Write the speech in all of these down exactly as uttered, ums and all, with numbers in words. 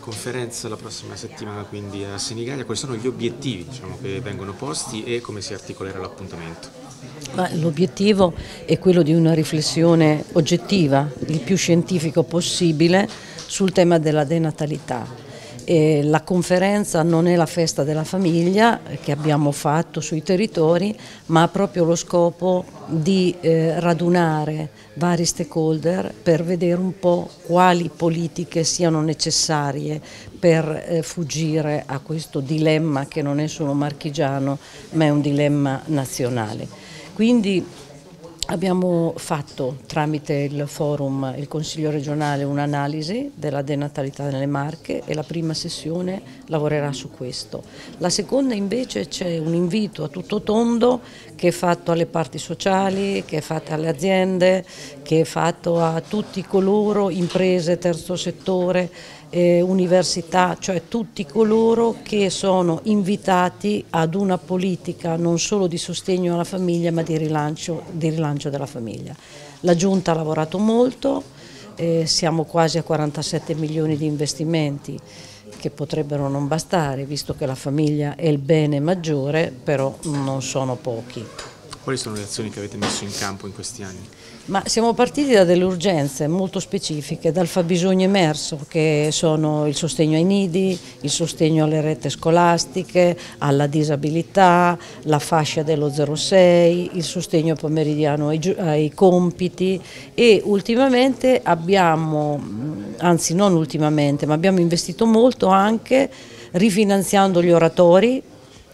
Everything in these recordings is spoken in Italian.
conferenza la prossima settimana quindi a Senigallia, quali sono gli obiettivi, diciamo, che vengono posti e come si articolerà l'appuntamento? L'obiettivo è quello di una riflessione oggettiva, il più scientifico possibile, sul tema della denatalità. E la conferenza non è la festa della famiglia che abbiamo fatto sui territori, ma ha proprio lo scopo di eh, radunare vari stakeholder per vedere un po' quali politiche siano necessarie per eh, fuggire a questo dilemma che non è solo marchigiano ma è un dilemma nazionale. Quindi abbiamo fatto tramite il forum, il Consiglio regionale, un'analisi della denatalità nelle Marche e la prima sessione lavorerà su questo. La seconda invece c'è un invito a tutto tondo che è fatto alle parti sociali, che è fatto alle aziende, che è fatto a tutti coloro, imprese, terzo settore, Eh, università, cioè tutti coloro che sono invitati ad una politica non solo di sostegno alla famiglia ma di rilancio, di rilancio della famiglia. La Giunta ha lavorato molto, eh, siamo quasi a quarantasette milioni di investimenti che potrebbero non bastare visto che la famiglia è il bene maggiore, però non sono pochi. Quali sono le azioni che avete messo in campo in questi anni? Ma siamo partiti da delle urgenze molto specifiche, dal fabbisogno emerso che sono il sostegno ai nidi, il sostegno alle rette scolastiche, alla disabilità, la fascia dello zero sei, il sostegno pomeridiano ai, ai compiti e ultimamente abbiamo, anzi non ultimamente, ma abbiamo investito molto anche rifinanziando gli oratori,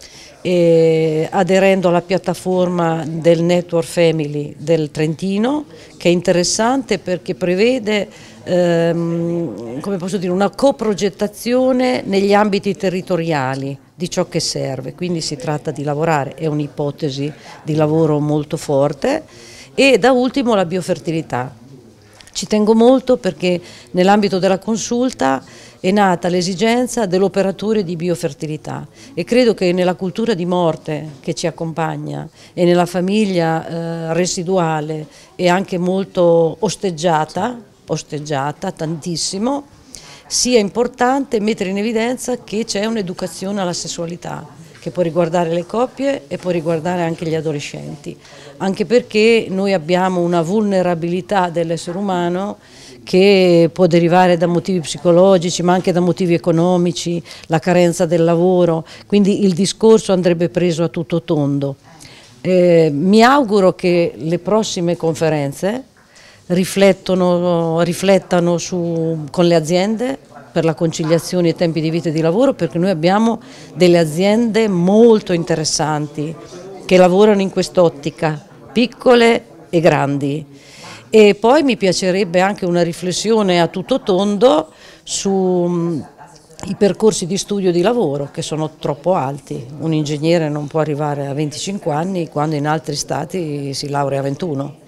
E aderendo alla piattaforma del Network Family del Trentino, che è interessante perché prevede ehm, come posso dire, una coprogettazione negli ambiti territoriali di ciò che serve, quindi si tratta di lavorare, è un'ipotesi di lavoro molto forte, e da ultimo la biofertilità. Ci tengo molto perché nell'ambito della consulta è nata l'esigenza dell'operatore di biofertilità e credo che nella cultura di morte che ci accompagna e nella famiglia eh, residuale e anche molto osteggiata, osteggiata tantissimo, sia importante mettere in evidenza che c'è un'educazione alla sessualità che può riguardare le coppie e può riguardare anche gli adolescenti, anche perché noi abbiamo una vulnerabilità dell'essere umano che può derivare da motivi psicologici ma anche da motivi economici, la carenza del lavoro, quindi il discorso andrebbe preso a tutto tondo. Eh, mi auguro che le prossime conferenze riflettono, riflettano su, con le aziende per la conciliazione e tempi di vita e di lavoro, perché noi abbiamo delle aziende molto interessanti che lavorano in quest'ottica, piccole e grandi. E poi mi piacerebbe anche una riflessione a tutto tondo sui percorsi di studio e di lavoro che sono troppo alti. Un ingegnere non può arrivare a venticinque anni quando in altri stati si laurea a ventuno.